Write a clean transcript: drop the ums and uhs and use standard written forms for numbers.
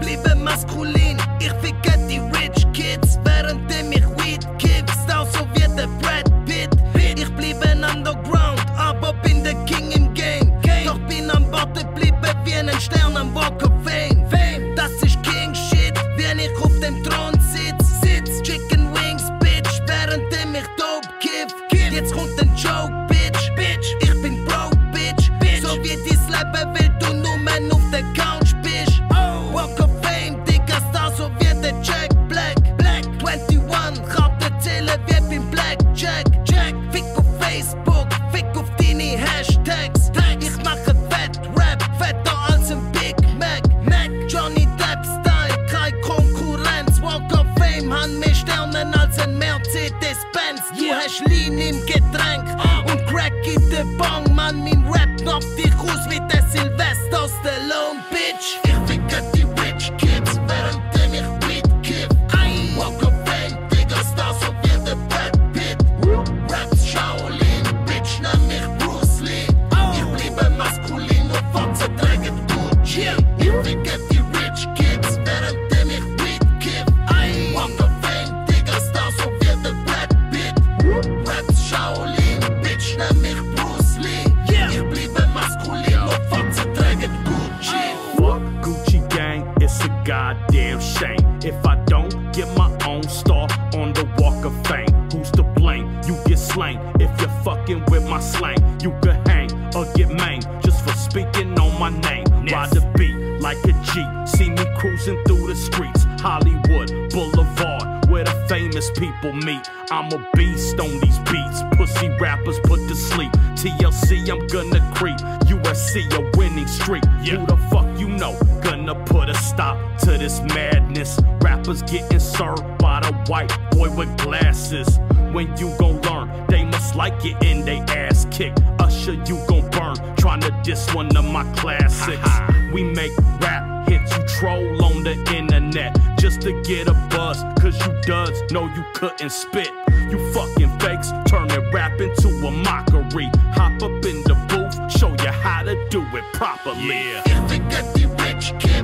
bliebe maskulin, ich ficke die Rich Kids, währenddem ich Weed kiff, Style so wie der Brad Pitt. Ich bliebe underground, aber bin der King im Game. Doch bin am Warten bliebe wie ein Stern am Walk of Fame. Das ist King Shit, wenn ich auf dem Thron sitz. Chicken Wings, Bitch, währenddem ich Dope kiff. Jetzt kommt ein Joke, Bitch. Ich bin broke, Bitch. So wie dies Leben will du nur man auf der Couch bist. Walk of Fame, Digga, Star so wie der Jack Black. 21, Karte zählen wie beim Blackjack. Fick auf Facebook, fick auf deine Hashtags. Ich mache Fett-Rap, fetter als ein Big Mac. Johnny Depp Style, keine Konkurrenz. Walk of Fame, han mehr Sternen als ein Mercedes-Benz. Du hast Lean im Getränk und Crack in der Bong. Mann, mein Rap knockt dich aus wie der Sylvester Stallone, Bitch. Ich ficke die Rich Kids, währenddem ich Weed kiff. Walk of Fame, Digga, Star so wie der Brad Pitt. Raps Shaolin, Bitch, nenn mich Bruce Lee. Ich bliebe maskulin und Fotzen tragen Gucci. Ich ficke die Rich Kids, währenddem ich Weed kiff. Walk of Fame, Digga, Star so wie der Brad Pitt. Raps Shaolin, Bitch, nenn mich Bruce Lee. Ich bliebe maskulin und Fotzen tragen Gucci. Fuck Gucci gang, it's a goddamn shame if I don't get my own star on the Walk of Fame. Who's to blame? You get slain if you're fucking with my slang. You could hang or get maimed just for speaking on my name. Ride the beat like a G, see me cruising through the streets. Hollywood Boulevard, where the famous people meet. I'm a beast on these beats, pussy rappers put to sleep. TLC, I'm gonna creep. USC, a winning streak. Who the fuck you know? Gonna put a stop to this madness. Rappers getting served by the white boy with glasses. When you gon' learn, they must like it and they ass kick. Usher, you gon' burn, tryna diss one of my classics. We make rap hits, you troll on the internet just to get a buzz, cause you duds know you couldn't spit. You fucking fakes, turning rap into a mockery. Hop up in the booth, show you how to do it properly. Ich ficke die Rich Kids.